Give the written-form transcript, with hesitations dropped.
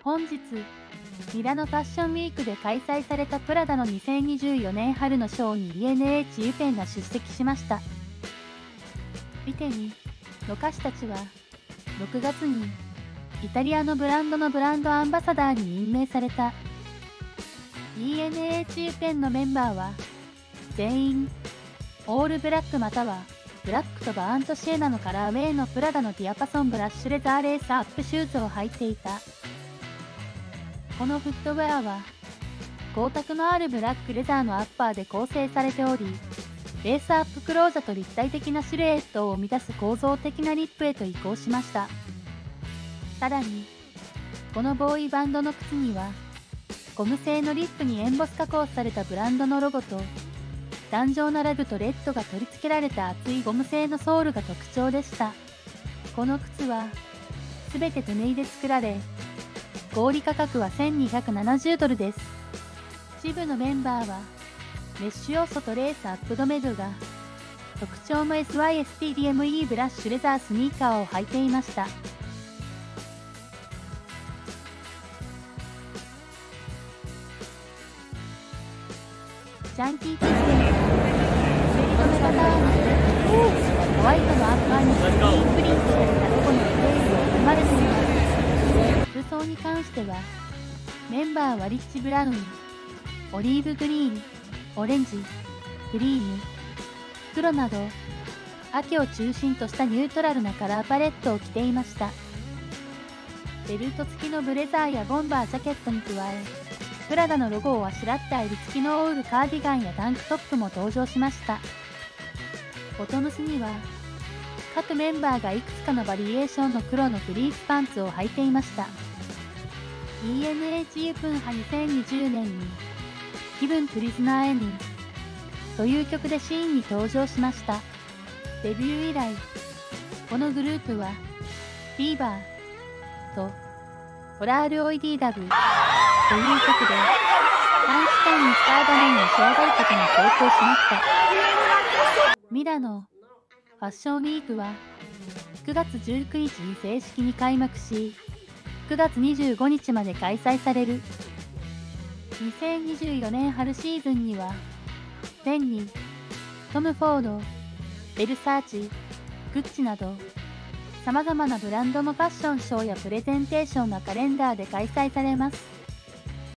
本日、ミラノファッションウィークで開催されたプラダの2024年春のショーに B&H ユペンが出席しました。ビテニの歌手たちは、6月にイタリアのブランドのブランドアンバサダーに任命された。B&H ユペンのメンバーは、全員、オールブラックまたは、ブラックとバーントシエナのカラーウェイのプラダのディアパソンブラッシュレザーレースアップシューズを履いていた。このフットウェアは、光沢のあるブラックレザーのアッパーで構成されており、レースアップクローザと立体的なシルエットを生み出す構造的なリップへと移行しました。さらに、このボーイバンドの靴には、ゴム製のリップにエンボス加工されたブランドのロゴと、頑丈なラグとレッドが取り付けられた厚いゴム製のソールが特徴でした。この靴は、すべて手縫いで作られ、小売価格は$1270です。支部のメンバーは、メッシュ要素とレースアップドメドが、特徴の SYSTDME ブラッシュレザースニーカーを履いていました。ジャンキーキッズで滑り止めパターンのスレッドとホワイトのアッパーにグリーンプリントされたロゴのディテールが含まれています。服装に関しては、メンバーはリッチブラウン、オリーブグリーン、オレンジ、クリーム、黒など、秋を中心としたニュートラルなカラーパレットを着ていました。ベルト付きのブレザーやボンバージャケットに加え、プラダのロゴをあしらった襟付きのオールカーディガンやタンクトップも登場しました。ボトムスには、各メンバーがいくつかのバリエーションの黒のフリースパンツを履いていました。B&H ユプンハ2020年に、気分プリズナーエンディンという曲でシーンに登場しました。デビュー以来、このグループは、フィーバーと、ホラールオイディダブという曲で、短期間にスターダムにのし上がることに成功しました。ミラノファッションウィークは9月19日に正式に開幕し、9月25日まで開催される。2024年春シーズンには、フェンニ、トム・フォード、ベルサーチ、グッチなど、様々なブランドのファッションショーやプレゼンテーションがカレンダーで開催されます。